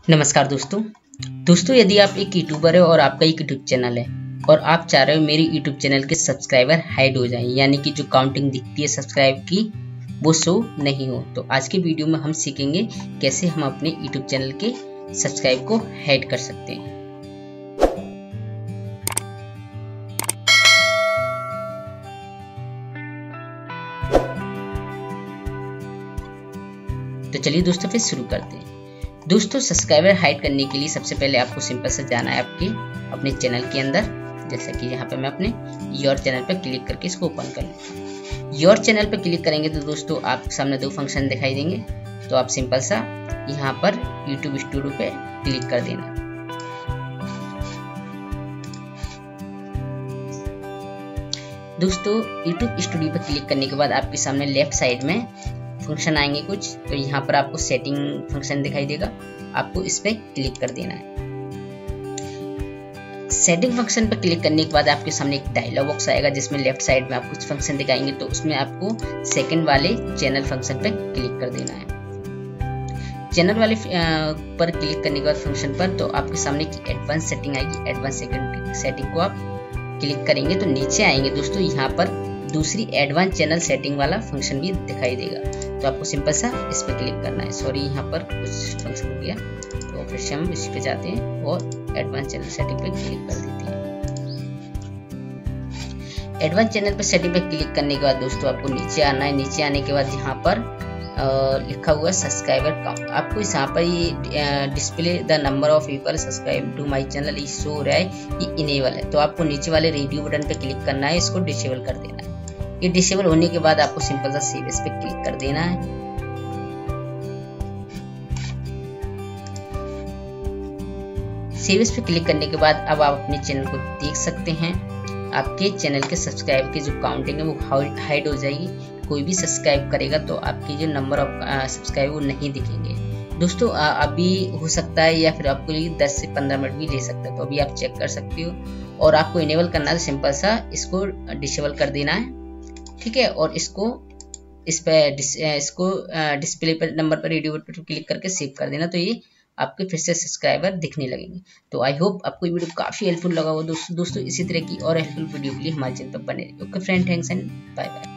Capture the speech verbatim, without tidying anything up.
नमस्कार दोस्तों दोस्तों यदि आप एक यूट्यूबर है और आपका एक यूट्यूब चैनल है और आप चाह रहे हो मेरे यूट्यूब चैनल के सब्सक्राइबर हाइड हो जाएं, यानी कि जो काउंटिंग दिखती है सब्सक्राइब की वो शो नहीं हो, तो आज के वीडियो में हम सीखेंगे कैसे हम अपने यूट्यूब चैनल के सब्सक्राइब को हाइड कर सकते हैं। तो चलिए दोस्तों फिर शुरू करते हैं। दोस्तों सब्सक्राइबर हाइड करने के लिए सबसे पहले आपको सिंपल से जाना है आपके अपने चैनल के अंदर, जैसे कि यहाँ पे मैं अपने योर चैनल पर क्लिक करके इसको ओपन कर लेता हूँ। योर चैनल पर क्लिक करेंगे तो दोस्तों आपके सामने दो फंक्शन दिखाई देंगे, तो आप सिंपल सा यहाँ पर यूट्यूब स्टूडियो पे क्लिक कर देना। दोस्तों यूट्यूब स्टूडियो पर क्लिक करने के बाद आपके सामने लेफ्ट साइड में फंक्शन आएंगे कुछ, तो यहाँ पर आपको सेटिंग फंक्शन दिखाई देगा, आपको इस पर क्लिक कर देना है। सेटिंग फंक्शन पर क्लिक करने के बाद आपके सामने एक डायलॉग बॉक्स आएगा जिसमें लेफ्ट साइड में आपको कुछ फंक्शन दिखाएंगे, तो उसमें आपको सेकंड वाले चैनल फंक्शन पर क्लिक कर देना है। चैनल वाले पर क्लिक करने के बाद फंक्शन पर तो आपके सामने एक एडवांस सेटिंग आएगी। एडवांस सेटिंग को आप क्लिक करेंगे तो नीचे आएंगे दोस्तों, यहाँ पर दूसरी एडवांस चैनल सेटिंग वाला फंक्शन भी दिखाई देगा, तो आपको सिंपल सा इस पर क्लिक करना है। सॉरी यहाँ पर कुछ फंक्शन हो गया, तो फिर से हम इस पे जाते हैं और एडवांस चैनल सेटिंग पे क्लिक कर देते हैं। एडवांस चैनल पे सेटिंग पे क्लिक करने के बाद दोस्तों आपको नीचे आना है। नीचे आने के बाद यहाँ पर आ, लिखा हुआ है सब्सक्राइबर काउंट, आपको यहाँ पर ये display the number of people subscribe to my channel ये शो हो रहा है, ये इनेबल है, तो आपको नीचे वाले रेडियो बटन पे क्लिक करना है, इसको डिसेबल कर देना है। ये डिसेबल होने के बाद आपको सिंपल सा सेव इस पे क्लिक कर देना है। सेव इस पे क्लिक करने के बाद अब आप अपने चैनल को देख सकते हैं। आपके चैनल के सब्सक्राइब की जो काउंटिंग है वो हाइड हो जाएगी। कोई भी सब्सक्राइब करेगा तो आपकी जो नंबर ऑफ सब्सक्राइब वो नहीं दिखेंगे दोस्तों। अभी हो सकता है या फिर आपको लिए दस से पंद्रह मिनट भी ले सकता है, तो अभी आप चेक कर सकते हो। और आपको इनेबल करना है तो सिंपल सा इसको डिसेबल कर देना है, ठीक है। और इसको इस पे इसको डिस्प्ले पर नंबर पर रेडियो पर क्लिक करके सेव कर देना, तो ये आपके फिर से सब्सक्राइबर दिखने लगेंगे। तो आई होप आपको ये वीडियो काफी हेल्पफुल लगा हो दोस्तों। दोस्तों इसी तरह की और हेल्पफुल वीडियो के लिए हमारे चैनल पर बने रहिए। Okay friend, thanks and bye bye.